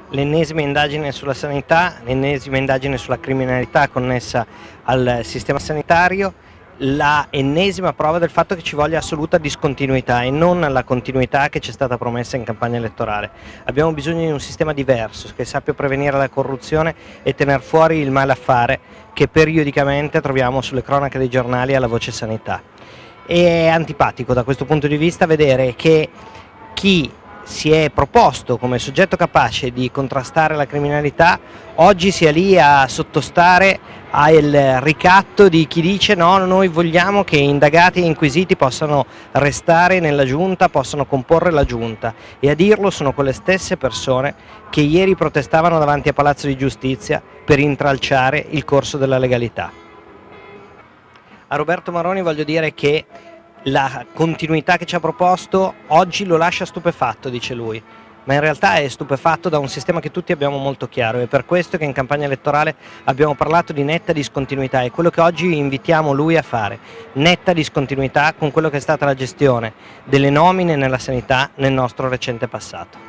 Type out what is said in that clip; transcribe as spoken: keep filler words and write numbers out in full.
l'ennesima indagine sulla sanità, l'ennesima indagine sulla criminalità connessa al sistema sanitario, la ennesima prova del fatto che ci voglia assoluta discontinuità e non la continuità che ci è stata promessa in campagna elettorale. Abbiamo bisogno di un sistema diverso che sappia prevenire la corruzione e tener fuori il malaffare che periodicamente troviamo sulle cronache dei giornali alla voce sanità. È antipatico da questo punto di vista vedere che chi si è proposto come soggetto capace di contrastare la criminalità oggi sia lì a sottostare al ricatto di chi dice no, noi vogliamo che indagati e inquisiti possano restare nella giunta, possano comporre la giunta, e a dirlo sono quelle stesse persone che ieri protestavano davanti a Palazzo di Giustizia per intralciare il corso della legalità. A Roberto Maroni voglio dire che la continuità che ci ha proposto oggi lo lascia stupefatto, dice lui, ma in realtà è stupefatto da un sistema che tutti abbiamo molto chiaro. È per questo che in campagna elettorale abbiamo parlato di netta discontinuità, e quello che oggi invitiamo lui a fare, netta discontinuità con quello che è stata la gestione delle nomine nella sanità nel nostro recente passato.